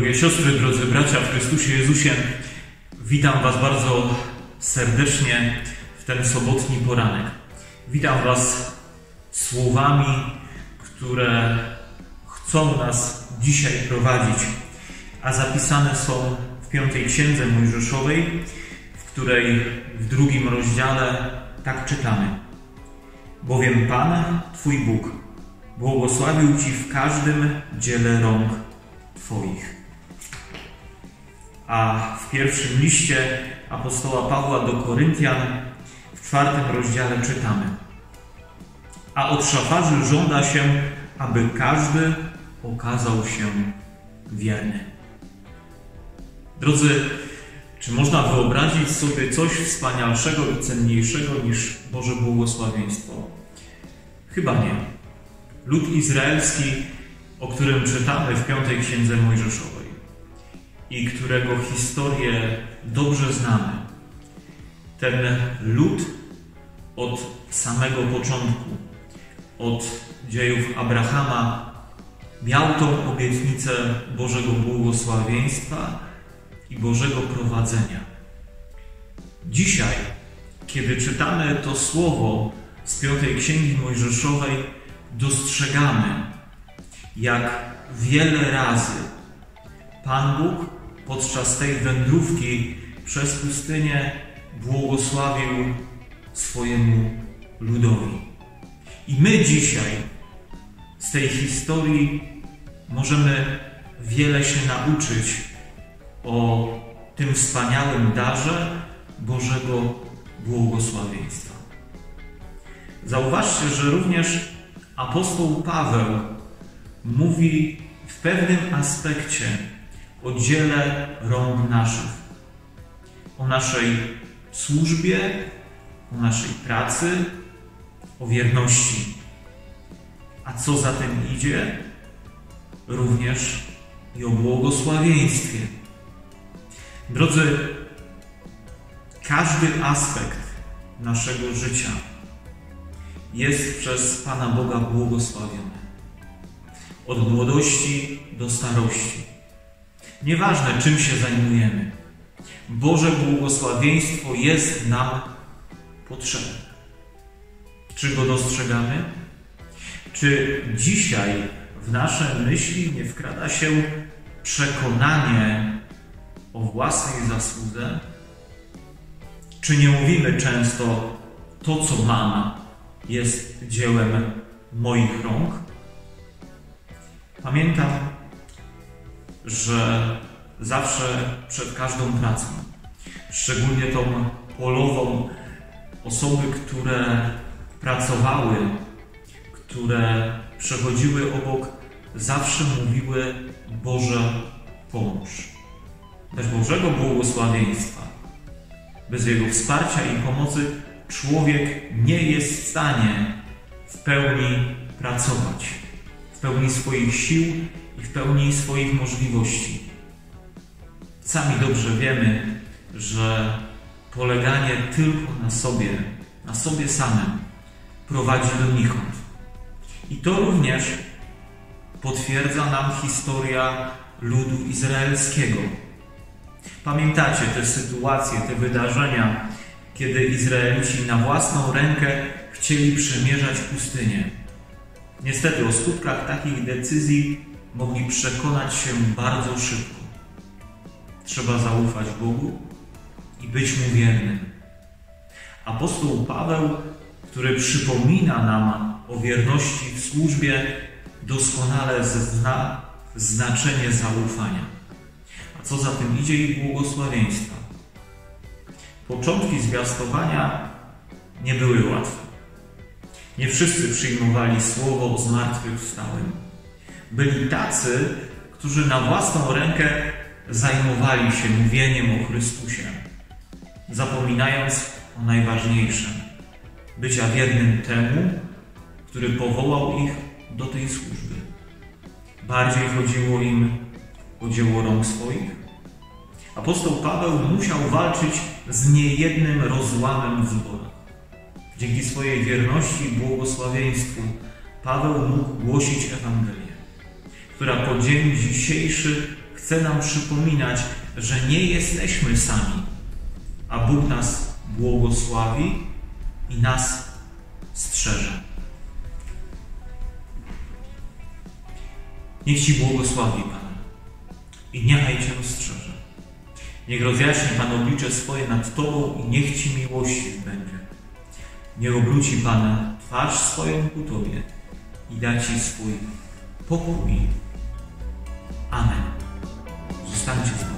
Drogie siostry, drodzy bracia w Chrystusie Jezusie, witam Was bardzo serdecznie w ten sobotni poranek. Witam Was słowami, które chcą nas dzisiaj prowadzić, a zapisane są w 5 Księdze Mojżeszowej, w której w 2 rozdziale tak czytamy. Bowiem Pan, Twój Bóg, błogosławił Ci w każdym dziele rąk Twoich. A w pierwszym liście apostoła Pawła do Koryntian w 4 rozdziale czytamy: a od szafarzy żąda się, aby każdy okazał się wierny. Drodzy, czy można wyobrazić sobie coś wspanialszego i cenniejszego niż Boże błogosławieństwo? Chyba nie. Lud izraelski, o którym czytamy w 5 Księdze Mojżeszowej i którego historię dobrze znamy. Ten lud od samego początku, od dziejów Abrahama, miał tą obietnicę Bożego błogosławieństwa i Bożego prowadzenia. Dzisiaj, kiedy czytamy to słowo z 5 Księgi Mojżeszowej, dostrzegamy, jak wiele razy Pan Bóg podczas tej wędrówki przez pustynię błogosławił swojemu ludowi. I my dzisiaj z tej historii możemy wiele się nauczyć o tym wspaniałym darze Bożego błogosławieństwa. Zauważcie, że również apostoł Paweł mówi w pewnym aspekcie o dziele rąk naszych, o naszej służbie, o naszej pracy, o wierności. A co za tym idzie? Również i o błogosławieństwie. Drodzy, każdy aspekt naszego życia jest przez Pana Boga błogosławiony. Od młodości do starości. Nieważne, czym się zajmujemy, Boże błogosławieństwo jest nam potrzebne. Czy go dostrzegamy? Czy dzisiaj w nasze myśli nie wkrada się przekonanie o własnej zasłudze? Czy nie mówimy często, to co mam jest dziełem moich rąk? Pamiętam, że zawsze przed każdą pracą, szczególnie tą polową, osoby, które pracowały, które przechodziły obok, zawsze mówiły: Boże, pomóż. Bez Bożego błogosławieństwa, bez Jego wsparcia i pomocy człowiek nie jest w stanie w pełni pracować, w pełni swoich sił i w pełni swoich możliwości. Sami dobrze wiemy, że poleganie tylko na sobie samym prowadzi donikąd. I to również potwierdza nam historia ludu izraelskiego. Pamiętacie te sytuacje, te wydarzenia, kiedy Izraelici na własną rękę chcieli przemierzać pustynię. Niestety o skutkach takich decyzji mogli przekonać się bardzo szybko. Trzeba zaufać Bogu i być Mu wiernym. Apostoł Paweł, który przypomina nam o wierności w służbie, doskonale zna znaczenie zaufania. A co za tym idzie, i błogosławieństwa. Początki zwiastowania nie były łatwe. Nie wszyscy przyjmowali słowo o zmartwychwstałym. Byli tacy, którzy na własną rękę zajmowali się mówieniem o Chrystusie, zapominając o najważniejszym: bycia wiernym temu, który powołał ich do tej służby. Bardziej chodziło im o dzieło rąk swoich. Apostoł Paweł musiał walczyć z niejednym rozłamem w zborach. Dzięki swojej wierności i błogosławieństwu Paweł mógł głosić Ewangelię, która po dzień dzisiejszy chce nam przypominać, że nie jesteśmy sami, a Bóg nas błogosławi i nas strzeże. Niech Ci błogosławi Pan i niechaj Cię strzeże. Niech rozjaśni Pan oblicze swoje nad Tobą i niech Ci miłościw będzie. Niech obróci Pan twarz swoją ku Tobie i da Ci swój pokój. Amen. Zostańcie z Bogiem.